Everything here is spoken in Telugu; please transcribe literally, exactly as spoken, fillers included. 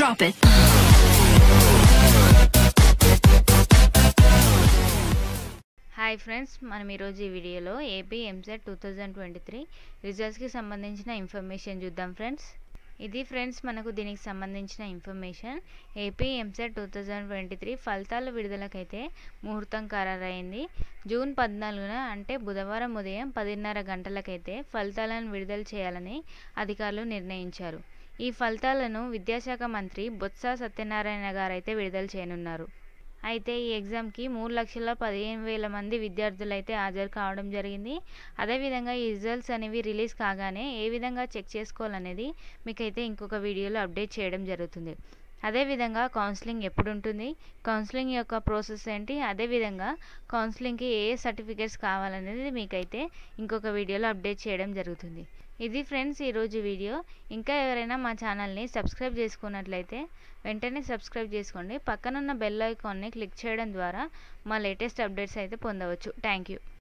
Drop it. హాయ్ ఫ్రెండ్స్, మనం ఈరోజు ఈ వీడియోలో AP EAMCET two thousand twenty three రిజల్ట్స్కి సంబంధించిన ఇన్ఫర్మేషన్ చూద్దాం ఫ్రెండ్స్. ఇది ఫ్రెండ్స్ మనకు దీనికి సంబంధించిన information. AP EAMCET two thousand twenty three ఫలితాల విడుదలకైతే ముహూర్తం ఖరారైంది. జూన్ పద్నాలుగున అంటే బుధవారం ఉదయం పదిన్నర గంటలకైతే ఫలితాలను విడుదల చేయాలని అధికారులు నిర్ణయించారు. ఈ ఫలితాలను విద్యాశాఖ మంత్రి బొత్స సత్యనారాయణ గారు అయితే విడుదల చేయనున్నారు. అయితే ఈ ఎగ్జామ్కి మూడు లక్షల పదిహేను వేల మంది విద్యార్థులు అయితే హాజరు కావడం జరిగింది. అదేవిధంగా ఈ రిజల్ట్స్ అనేవి రిలీజ్ కాగానే ఏ విధంగా చెక్ చేసుకోవాలనేది మీకైతే ఇంకొక వీడియోలో అప్డేట్ చేయడం జరుగుతుంది. అదేవిధంగా కౌన్సిలింగ్ ఎప్పుడు ఉంటుంది, కౌన్సిలింగ్ యొక్క ప్రాసెస్ ఏంటి, అదేవిధంగా కౌన్సిలింగ్కి ఏ ఏ సర్టిఫికేట్స్ కావాలనేది మీకైతే ఇంకొక వీడియోలో అప్డేట్ చేయడం జరుగుతుంది. ఇది ఫ్రెండ్స్ ఈరోజు వీడియో. ఇంకా ఎవరైనా మా ఛానల్ని సబ్స్క్రైబ్ చేసుకున్నట్లయితే వెంటనే సబ్స్క్రైబ్ చేసుకోండి. పక్కనున్న బెల్ ఐకాన్ని క్లిక్ చేయడం ద్వారా మా లేటెస్ట్ అప్డేట్స్ అయితే పొందవచ్చు. Thank you.